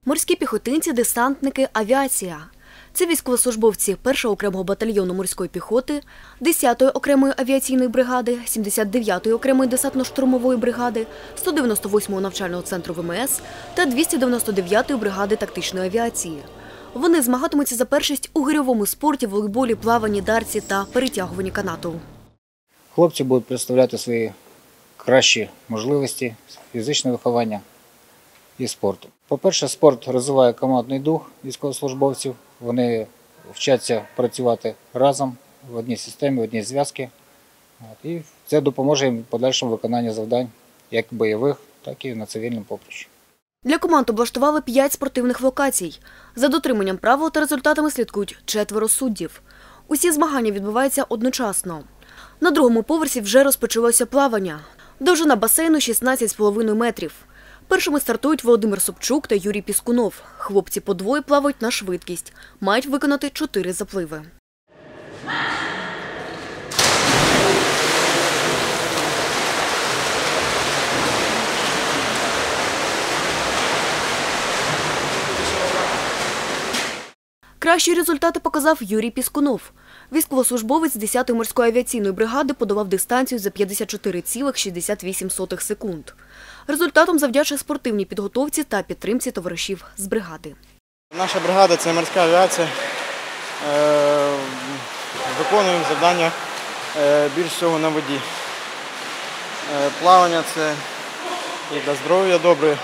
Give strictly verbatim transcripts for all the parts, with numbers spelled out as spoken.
Морські піхотинці, десантники, авіація. Це військовослужбовці першого окремого батальйону морської піхоти, десятої окремої авіаційної бригади, сімдесят дев'ятої окремої десантно-штурмової бригади, сто дев'яносто восьмого навчального центру Ве Ем Ес та двісті дев'яносто дев'ятої бригади тактичної авіації. Вони змагатимуться за першість у гирьовому спорті, волейболі, плаванні, дарці та перетягуванні канату. Хлопці будуть представляти свої кращі можливості фізичного виховання і спорту. По-перше, спорт розвиває командний дух військовослужбовців. Вони вчаться працювати разом в одній системі, в одній зв'язці. І це допоможе їм в подальшому виконанні завдань як бойових, так і на цивільному поприщі. Для команд облаштували п'ять спортивних локацій. За дотриманням правил та результатами слідкують четверо суддів. Усі змагання відбуваються одночасно. На другому поверсі вже розпочалося плавання. Довжина басейну – шістнадцять з половиною метрів. Першими стартують Володимир Собчук та Юрій Піскунов. Хлопці по двоє плавають на швидкість. Мають виконати чотири запливи. Кращі результати показав Юрій Піскунов. Військовослужбовець десятої морської авіаційної бригади подолав дистанцію за п'ятдесят чотири цілих шістдесят вісім сотих секунд. Результатом завдячує спортивній підготовці та підтримці товаришів з бригади. Наша бригада – це морська авіація. Виконуємо завдання більш всього на воді. Плавання – це і для здоров'я добре,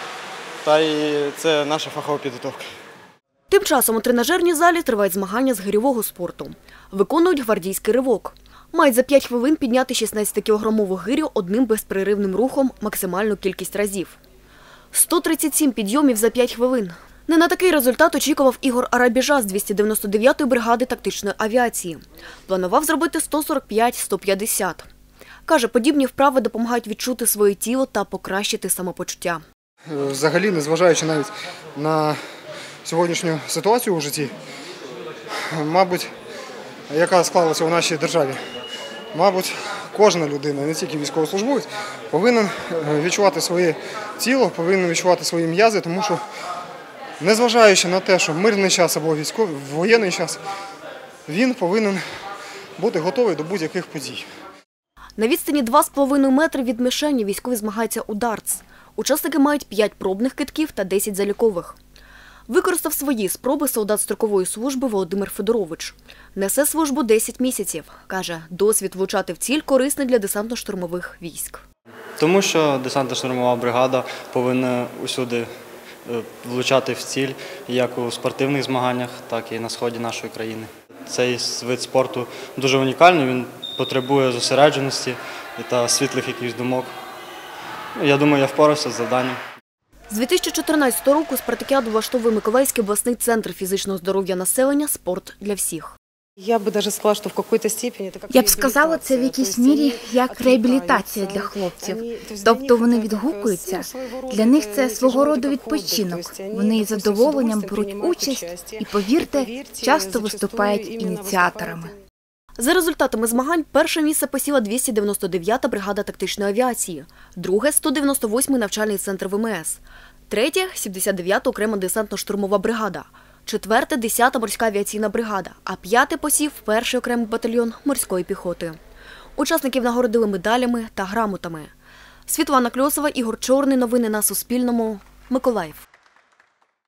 та і це наша фахова підготовка. Тим часом у тренажерній залі тривають змагання з гирьового спорту. Виконують гвардійський ривок. Мають за п'ять хвилин підняти шістнадцятикілограмову гирю одним безперервним рухом максимальну кількість разів. сто тридцять сім підйомів за п'ять хвилин. Не на такий результат очікував Ігор Арабіжа з двісті дев'яносто дев'ятої бригади тактичної авіації. Планував зробити сто сорок п'ять - сто п'ятдесят. Каже, подібні вправи допомагають відчути своє тіло та покращити самопочуття. Взагалі, незважаючи навіть на сьогоднішню ситуацію у житті, мабуть, яка склалася у нашій державі, мабуть, кожна людина, не тільки військовослужбовець, повинен відчувати своє тіло, повинен відчувати свої м'язи, тому що, незважаючи на те, що мирний час або військовий, воєнний час, він повинен бути готовий до будь-яких подій. На відстані два з половиною метри від мішені військові змагаються у дартс. Учасники мають п'ять пробних кидків та десять залікових. Використав свої спроби солдат строкової служби Володимир Федорович. Несе службу десять місяців. Каже, досвід влучати в ціль корисний для десантно-штурмових військ. Тому що десантно-штурмова бригада повинна усюди влучати в ціль, як у спортивних змаганнях, так і на сході нашої країни. Цей вид спорту дуже унікальний, він потребує зосередженості та світлих якихось думок. Я думаю, я впорався з завданням. З дві тисячі чотирнадцятого року спартакіаду влаштовує Миколаївський обласний центр фізичного здоров'я населення «Спорт для всіх». Я б навіть сказала, що в якійсь степені Я б сказала, це в якійсь мірі як реабілітація для хлопців. Тобто вони відгукуються. Для них це свого роду відпочинок. Вони із задоволенням беруть участь і, повірте, часто виступають ініціаторами. За результатами змагань перше місце посіла двісті дев'яносто дев'ята бригада тактичної авіації, друге – сто дев'яносто восьмий навчальний центр Ве Ем Ес, третє – сімдесят дев'ята окрема десантно-штурмова бригада, четверте – десята морська авіаційна бригада, а п'яте посів перший окремий батальйон морської піхоти. Учасників нагородили медалями та грамотами. Світлана Кльосова, Ігор Чорний. Новини на Суспільному. Миколаїв.